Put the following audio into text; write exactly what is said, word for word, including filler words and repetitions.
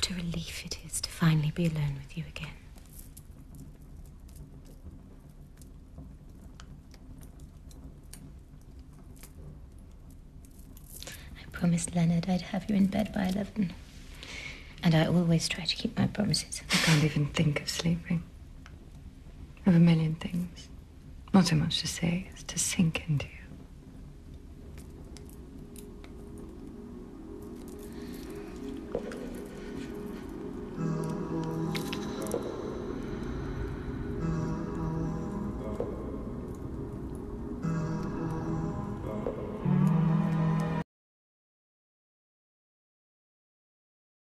What a relief it is to finally be alone with you again. I promised Leonard I'd have you in bed by eleven. And I always try to keep my promises. I can't even think of sleeping. I have a million things. Not so much to say as to sink into you.